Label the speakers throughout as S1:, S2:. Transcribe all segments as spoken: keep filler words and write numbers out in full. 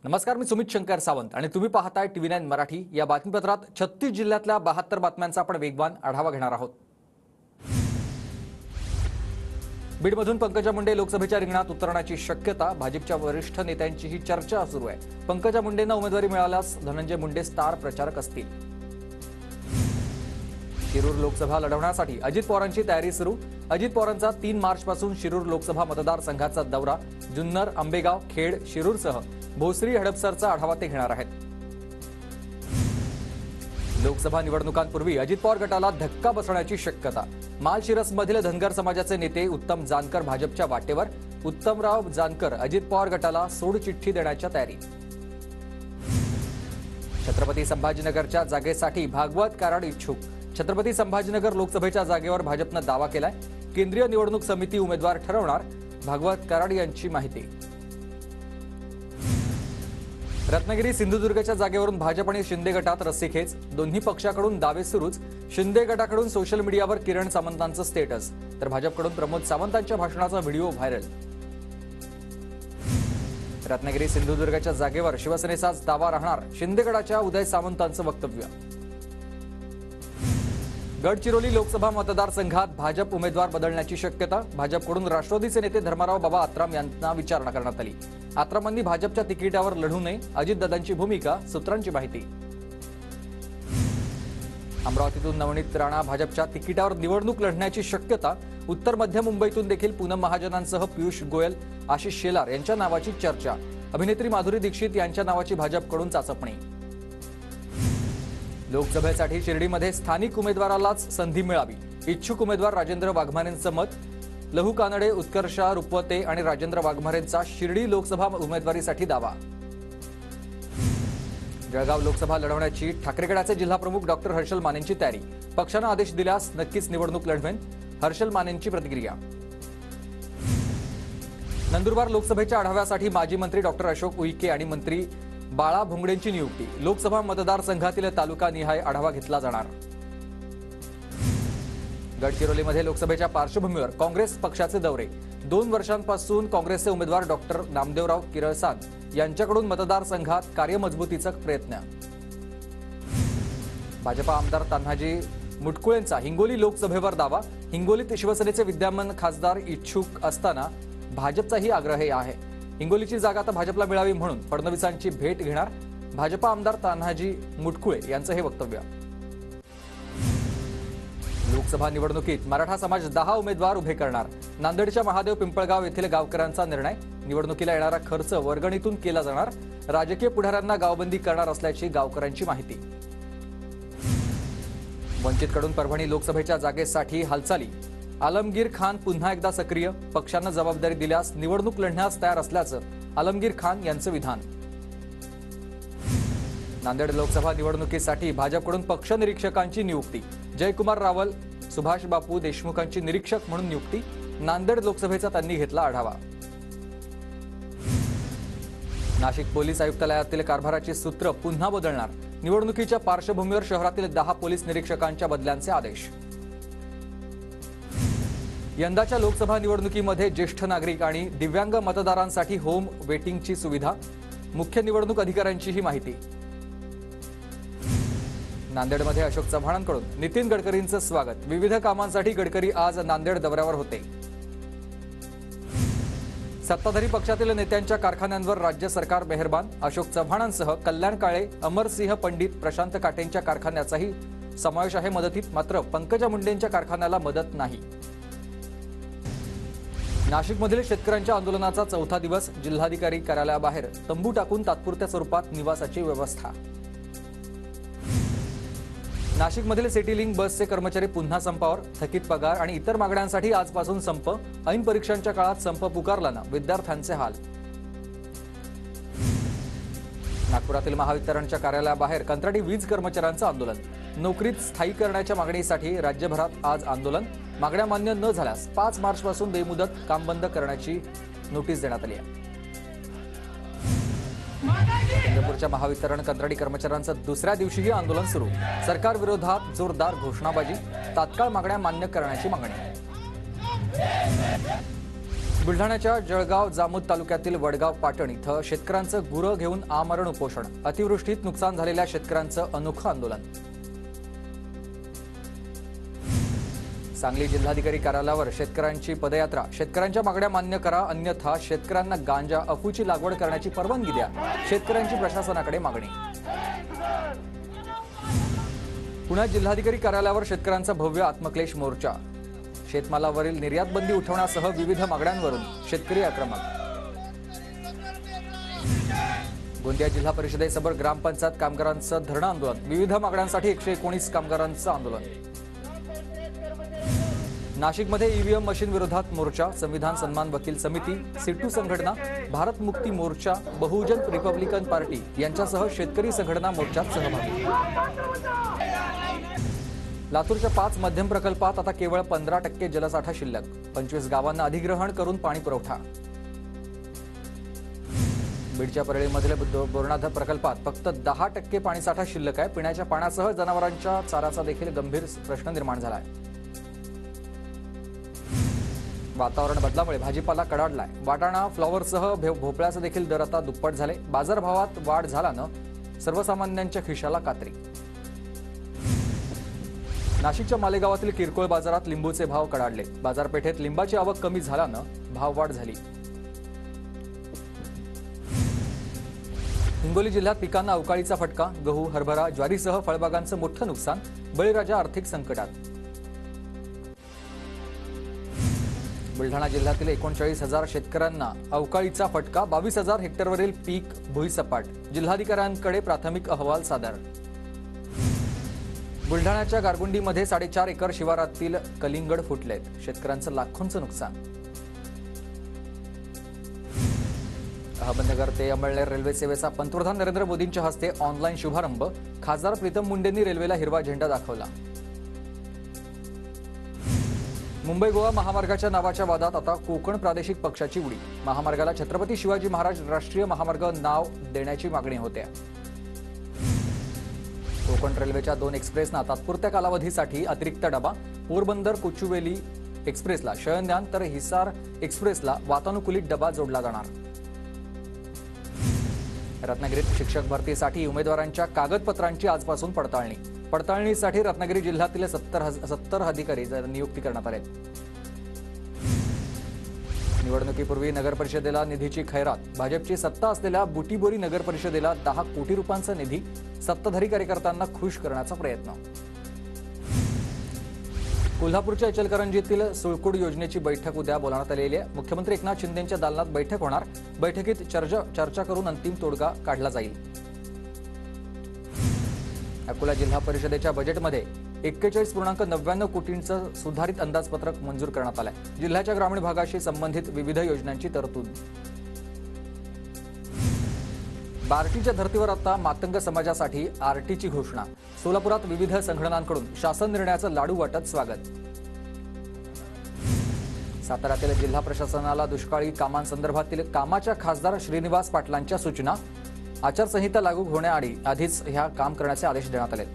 S1: नमस्कार, मी सुमित शंकर सावंत आणि तुम्ही पाहताय टीव्ही नाईन मराठी। या बातमीपत्रात छत्तीस जिल्ह्यातल्या बहात्तर बातम्यांचा आपण वेगवान आढावा घेणार आहोत। बीडमधून पंकजा मुंडे लोकसभेच्या रिंगणात उतरण्याची शक्यता, भाजपच्या वरिष्ठ नेत्यांची ही चर्चा सुरू आहे। पंकजा मुंडेंना उमेदवारी मिळाल्यास धनंजय मुंडे स्टार प्रचारक असतील। शिरूर लोकसभा लढवण्यासाठी अजित पवारांची तयारी सुरू। अजित पवारांचा तीन मार्च पासून शिरूर लोकसभा मतदारसंघाचा दौरा, जुन्नर, आंबेगाव, खेड, शिरूरसह भोसरी, हडपसरचा आढावा ते घेणार आहेत। लोकसभा निवडणुकांपूर्वी अजित पवार गटाला धक्का बसण्याची शक्यता। माळशिरसमधील धनगर समाजाचे नेते उत्तम जानकर भाजपच्या वाटेवर। उत्तमराव जानकर अजित पवार गटाला सोडचिठ्ठी देण्याच्या तयारी। छत्रपती संभाजीनगरच्या जागेसाठी भागवत कराड इच्छुक। छत्रपती संभाजीनगर लोकसभेच्या जागेवर भाजपने दावा केलाय। केंद्रीय निवडणूक समिती उमेदवार ठरवणार, भागवत कराड यांची माहिती। रत्नागिरी सिंधुदुर्गच्या जागेवरून भाजप आणि शिंदे गटात रस्सीखेच, दोन्ही पक्षाकडून दावे सुरूच। शिंदे गटाकडून सोशल मीडियावर किरण सामंतांचं स्टेटस, तर भाजपकडून प्रमोद सावंतांच्या भाषणाचा व्हिडिओ व्हायरल। रत्नागिरी सिंधुदुर्गच्या जागेवर शिवसेनेचाच दावा राहणार, शिंदे गटाच्या उदय सामंतांचं वक्तव्य। गडचिरोली लोकसभा मतदारसंघात भाजप उमेदवार बदलण्याची शक्यता। भाजपकडून राष्ट्रवादीचे नेते धर्माराव बाबा आत्राम यांना विचारणा करण्यात आली। आत्रामांनी भाजपच्या तिकिटावर लढू नये, अजितदादांची भूमिका, सूत्रांची माहिती। अमरावतीतून नवनीत राणा भाजपच्या तिकिटावर निवडणूक लढण्याची शक्यता। उत्तर मध्य मुंबईतून देखील पूनम महाजनांसह पियुष गोयल, आशिष शेलार यांच्या नावाची चर्चा। अभिनेत्री माधुरी दीक्षित यांच्या नावाची भाजपकडून चाचपणी। लोकसभेसाठी शिर्डीमध्ये स्थानिक उमेदवारालाच संधी मिळावी, इच्छुक उमेदवार राजेंद्र वाघमारेंचं मत। लहू कानडे, उत्कर्षा रुपवते आणि राजेंद्र वाघमारेंचा शिर्डी लोकसभा उमेदवारीसाठी दावा। जळगाव लोकसभा लढवण्याची ठाकरे गटाचे जिल्हाप्रमुख डॉक्टर हर्षल मानेंची तयारी। पक्षाने आदेश दिल्यास नक्कीच निवडणूक लढवेन, हर्षल मानेंची प्रतिक्रिया। नंदुरबार लोकसभेच्या आढाव्यासाठी माजी मंत्री डॉक्टर अशोक उईके आणि मंत्री बाळा भोंगडेंची नियुक्ती। लोकसभा मतदारसंघातील तालुकानिहाय आढावा घेतला जाणार। गडचिरोलीमध्ये लोकसभेच्या पार्श्वभूमीवर काँग्रेस पक्षाचे दौरे। दोन वर्षांपासून काँग्रेसचे उमेदवार डॉक्टर नामदेवराव किरळसाद यांच्याकडून मतदारसंघात कार्यमजबूतीचा प्रयत्न। भाजपा आमदार तान्हाजी मुटकुळेंचा हिंगोली लोकसभेवर दावा। हिंगोलीत शिवसेनेचे विद्यमान खासदार इच्छुक असताना भाजपचाही आग्रह आहे। हिंगोलीची जागा आता भाजपला मिळावी म्हणून फडणवीसांची भेट घेणार, भाजपा आमदार तान्हाजी मुटकुळे यांचं हे वक्तव्य। लोकसभा निवडणुकीत मराठा समाज दहा उमेदवार उभे करणार। नांदेडच्या महादेव पिंपळगाव येथील गावकऱ्यांचा निर्णय। निवडणुकीला येणारा खर्च वर्गणीतून केला जाणार। राजकीय पुढाऱ्यांना गावबंदी करणार असल्याची गावकऱ्यांची माहिती। वंचितकडून परभणी लोकसभेच्या जागेसाठी हालचाली। आलमगीर खान पुन्हा एकदा सक्रिय। पक्षानं जबाबदारी दिल्यास निवडणूक लढण्यास तयार असल्याचं आलमगीर खान यांचं विधान। नांदेड लोकसभा निवडणुकीसाठी भाजपकडून पक्ष निरीक्षकांची नियुक्ती। जयकुमार रावल, सुभाष बापू देशमुखांची निरीक्षक म्हणून नियुक्ती। नांदेड लोकसभेचा त्यांनी घेतला आढावा। नाशिक पोलीस आयुक्तालयातील कारभाराची सूत्र पुन्हा बदलणार। निवडणुकीच्या पार्श्वभूमीवर शहरातील दहा पोलीस निरीक्षकांच्या बदल्यांचे आदेश। यंदाच्या लोकसभा निवडणुकीमध्ये ज्येष्ठ नागरिक आणि दिव्यांग मतदारांसाठी होम वेटिंगची सुविधा। मुख्य निवडणूक अधिकाऱ्यांची ही माहिती। नांदेडमध्ये अशोक चव्हाणांकडून नितीन गडकरींचं स्वागत। विविध कामांसाठी गडकरी आज नांदेड दौऱ्यावर होते। सत्ताधारी पक्षातील नेत्यांच्या कारखान्यांवर राज्य सरकार मेहरबान। अशोक चव्हाणांसह कल्याण काळे, अमरसिंह पंडित, प्रशांत काटेंच्या कारखान्याचाही समावेश आहे मदतीत। मात्र पंकजा मुंडेंच्या कारखान्याला मदत नाही। नाशिकमधील शेतकऱ्यांच्या आंदोलनाचा चौथा दिवस। जिल्हाधिकारी कार्यालयाबाहेर तंबू टाकून तात्पुरत्या स्वरूपात निवासाची व्यवस्था। नाशिकमधील सिटीलिंक बसचे कर्मचारी पुन्हा संपावर। थकीत पगार आणि इतर मागण्यांसाठी आजपासून संप। ऐन परीक्षांच्या काळात संप पुकारल्यानं विद्यार्थ्यांचे हाल। नागपुरातील महावितरणच्या कार्यालयाबाहेर कंत्राटी वीज कर्मचाऱ्यांचं आंदोलन। नोकरीत स्थायी करण्याच्या मागणीसाठी राज्यभरात आज आंदोलन। मागण्या मान्य न झाल्यास पाच मार्च पासून बेमुदत काम बंद करण्याची नोटीस देण्यात आली आहे। चंद्रपूरच्या महावितरण कंत्राटी कर्मचाऱ्यांचं दुसऱ्या दिवशीही आंदोलन सुरू। सरकार विरोधात जोरदार घोषणाबाजी। तात्काळ मागण्या मान्य करण्याची मागणी। बुलढाण्याच्या जळगाव जामोद तालुक्यातील वडगाव पाटण इथं शेतकऱ्यांचं गुरं घेऊन आमरण उपोषण. अतिवृष्टीत नुकसान झालेल्या शेतकऱ्यांचं अनोखं आंदोलन. सांगली जिल्हाधिकारी कार्यालयावर शेतकऱ्यांची पदयात्रा. शेतकऱ्यांच्या मागण्या मान्य करा, अन्यथा शेतकऱ्यांना गांजा अफूची लागवड करण्याची परवानगी द्या. शेतकऱ्यांची प्रशासनाकडे मागणी. पुण्यात जिल्हाधिकारी कार्यालयावर शेतकऱ्यांचा भव्य आत्मक्लेश मोर्चा. शेतमालावरील निर्यात बंदी उठवण्यासह विविध मागण्यांवरून शेतकरी आक्रमक. गोंदिया जिल्हा परिषदेसमोर ग्रामपंचायत कामगारांचं धरणं आंदोलन. विविध मागण्यांसाठी एकशे एकोणीस कामगारांचं आंदोलन. नाशिकमध्ये ईव्हीएम मशीन विरोधात मोर्चा. संविधान सन्मान वकील समिती, सिट्टू संघटना, भारत मुक्ती मोर्चा, बहुजन रिपब्लिकन पार्टी यांच्यासह शेतकरी संघटना मोर्चात सहभागी. लातूरच्या पाच मध्यम प्रकल्पात आता केवळ पंधरा टक्के जलसाठा शिल्लक. पंचवीस गावांना अधिग्रहण करून पाणी पुरवठा. बीडच्या परळीमधील बोरणाधर प्रकल्पात फक्त दहा टक्के पाणीसाठा शिल्लक आहे. पिण्याच्या पाण्यासह जनावरांच्या चाऱ्याचा देखील गंभीर प्रश्न निर्माण झाला आहे. वातावरण बदलामुळे भाजीपाला कडाडलाय. वाटाणा, फ्लॉवरसह भोपळ्याचे देखील दर आता दुप्पट झाले. बाजारभावात वाढ झाल्यानं सर्वसामान्यांच्या खिशाला कात्री. नाशिकच्या मालेगावातील किरकोळ बाजारात लिंबूचे भाव कडाडले. बाजारपेठेत लिंबाची आवक कमी झाल्यानं भाववाढ झाली. हिंगोली जिल्ह्यात पिकांना अवकाळीचा फटका. गहू, हरभरा, ज्वारीसह फळबागांचं मोठं नुकसान. बळीराजा आर्थिक संकटात. बुलढाणा जिल्ह्यातील एकोणचाळीस हजार शेतकऱ्यांना अवकाळीचा फटका. बावीस हजार हेक्टरवरील पीक भुईसपाट. जिल्हाधिकाऱ्यांकडे प्राथमिक अहवाल सादर. बुलढाण्याच्या गारगुंडीमध्ये साडेचार एकर शिवारातील कलिंगड फुटलेत. शेतकऱ्यांचं लाखोंचं नुकसान. अहमदनगर ते अमळनेर रेल्वे सेवेचा पंतप्रधान नरेंद्र मोदींच्या हस्ते ऑनलाईन शुभारंभ. खासदार प्रीतम मुंडेंनी रेल्वेला हिरवा झेंडा दाखवला. मुंबई गोवा महामार्गाच्या नावाच्या वादात आता कोकण प्रादेशिक पक्षाची उडी. महामार्गाला छत्रपती शिवाजी महाराज राष्ट्रीय महामार्ग नाव देण्याची मागणी होते. कोकण रेल्वेच्या दोन एक्सप्रेसना तात्पुरत्या कालावधीसाठी अतिरिक्त डबा. पोरबंदर कोचुवेली एक्सप्रेसला शयनयान तर हिसार एक्सप्रेसला वातानुकूलित डबा जोडला जाणार. रत्नागिरीत शिक्षक भरतीसाठी उमेदवारांच्या कागदपत्रांची आजपासून पडताळणी. पडताळणीसाठी रत्नागिरी जिल्ह्यातील सत्तर सत्तर अधिकारी नियुक्ती करण्यात आले. निवडणुकीपूर्वी नगरपरिषदेला निधीची खैरात. भाजपची सत्ता असलेल्या बुटीबोरी नगरपरिषदेला दहा कोटी रुपयांचा निधी. सत्ताधारी कार्यकर्त्यांना खुश करण्याचा प्रयत्न. कोल्हापूरच्या इचलकरंजीतील सुळकुड योजनेची बैठक उद्या बोलावण्यात आलेली आहे. मुख्यमंत्री एकनाथ शिंदेंच्या दालनात बैठक होणार. बैठकीत चर्चा चर्चा करून अंतिम तोडगा काढला जाईल. अकोला जिल्हा परिषदेच्या बजेटमध्ये एक्केचाळीस पूर्णांक नव्याण्णव कोटींचं सुधारित अंदाजपत्रक मंजूर करण्यात आलंय. जिल्ह्याच्या ग्रामीण भागाशी संबंधित विविध योजनांची तरतूद. बार्टीच्या धर्तीवर आता मातंग समाजासाठी आरटीची घोषणा. सोलापुरात विविध संघटनांकडून शासन निर्णयाचं लाडू वाटत स्वागत. साताऱ्यातील जिल्हा प्रशासनाला दुष्काळी कामांसंदर्भातील कामाच्या खासदार श्रीनिवास पाटलांच्या सूचना. आचारसंहिता लागू होण्याआधी आधीच ह्या काम करण्याचे आदेश देण्यात आले.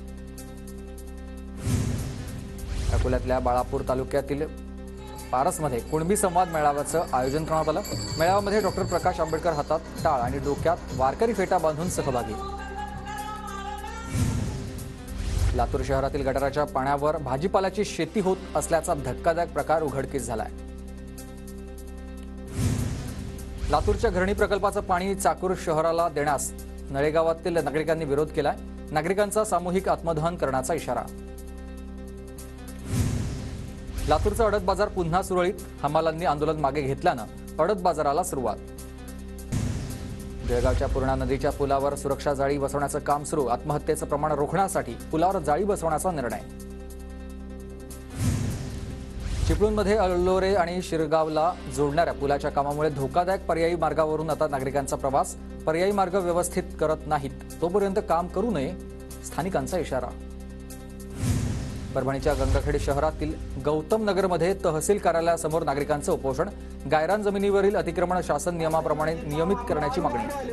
S1: अकोल्यातल्या बाळापूर तालुक्यातील पारसमध्ये कुणबी संवाद मेळाव्याचं आयोजन करण्यात आलं. मेळाव्यामध्ये डॉक्टर प्रकाश आंबेडकर हातात टाळ आणि डोक्यात वारकरी फेटा बांधून सहभागी. लातूर शहरातील गटाराच्या पाण्यावर भाजीपाल्याची शेती होत असल्याचा धक्कादायक प्रकार उघडकीस झालाय. लातूरच्या घरणी प्रकल्पाचं पाणी चाकूर शहराला देण्यास नळेगावातील नागरिकांनी विरोध केलाय. नागरिकांचा सामूहिक आत्मदहन करण्याचा इशारा. लातूरचा अडत बाजार पुन्हा सुरळीत. हमालांनी आंदोलन मागे घेतल्यानं अडत बाजाराला सुरुवात. जळगावच्या पूर्णा नदीच्या पुलावर सुरक्षा जाळी बसवण्याचं काम सुरू. आत्महत्येचं प्रमाण रोखण्यासाठी पुलावर जाळी बसवण्याचा निर्णय. चिपळूणमध्ये अल्लोरे आणि शिरगावला जोडणाऱ्या पुलाच्या कामामुळे धोकादायक पर्यायी मार्गावरून आता नागरिकांचा प्रवास. पर्यायी मार्ग व्यवस्थित करत नाहीत तोपर्यंत काम करू नये, स्थानिकांचा इशारा. परभणीच्या गंगाखेड शहरातील गौतम नगरमध्ये तहसील कार्यालयासमोर नागरिकांचं उपोषण. गायरान जमिनीवरील अतिक्रमण शासन नियमाप्रमाणे नियमित करण्याची मागणी.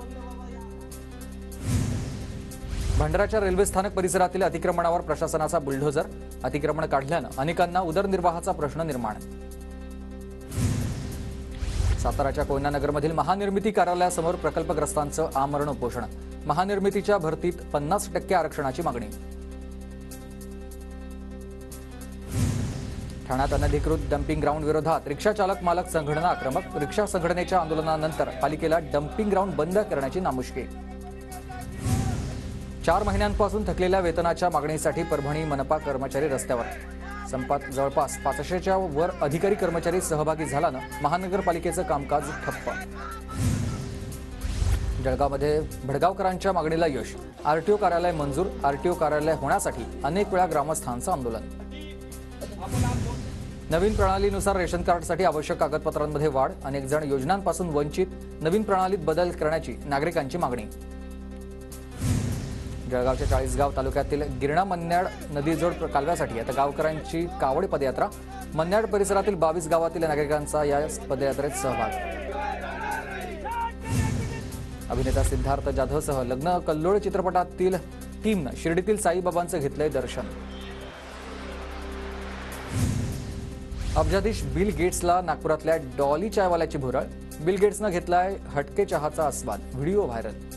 S1: भंडाराच्या रेल्वे स्थानक परिसरातील अतिक्रमणावर प्रशासनाचा बुलडोझर. अतिक्रमण काढल्यानं अनेकांना उदरनिर्वाहाचा प्रश्न निर्माण. साताराच्या कोयनानगरमधील महानिर्मिती कार्यालयासमोर प्रकल्पग्रस्तांचं आमरण उपोषण. महानिर्मितीच्या भरतीत पन्नास टक्के आरक्षणाची मागणी. ठाण्यात अनधिकृत डम्पिंग ग्राउंड विरोधात रिक्षा चालक मालक संघटना आक्रमक. रिक्षा संघटनेच्या आंदोलनानंतर पालिकेला डम्पिंग ग्राउंड बंद करण्याची नामुष्की. चार महिन्यांपासून थकलेल्या वेतनाच्या मागणीसाठी परभणी मनपा कर्मचारी रस्त्यावर. संपात जवळपास पाचशेच्या वर अधिकारी कर्मचारी सहभागी झाल्यानं महानगरपालिकेचं कामकाज ठप्प. जळगावमध्ये भडगावकरांच्या मागणीला यश. आरटीओ कार्यालय मंजूर. आरटीओ कार्यालय होण्यासाठी अनेक वेळा ग्रामस्थांचं आंदोलन. नवीन प्रणालीनुसार रेशन कार्डसाठी आवश्यक कागदपत्रांमध्ये वाढ. अनेक जण योजनांपासून वंचित. नवीन प्रणालीत बदल करण्याची नागरिकांची मागणी. जळगावच्या चाळीसगाव तालुक्यातील गिरणा मन्याड नदीजोड कालव्यासाठी आता गावकऱ्यांची कावड पदयात्रा. मन्याड परिसरातील बावीस गावातील नागरिकांचा या पदयात्रेत सहभाग. अभिनेता सिद्धार्थ जाधवसह लग्न कल्लोळ चित्रपटातील टीमनं शिर्डीतील साईबाबांचं घेतलंय दर्शन. अब्जाधीश बिल गेट्सला नागपुरातल्या डॉली चायवाल्याची भुरळ. बिल गेट्सनं घेतलाय हटके चहाचा आस्वाद. Video viral.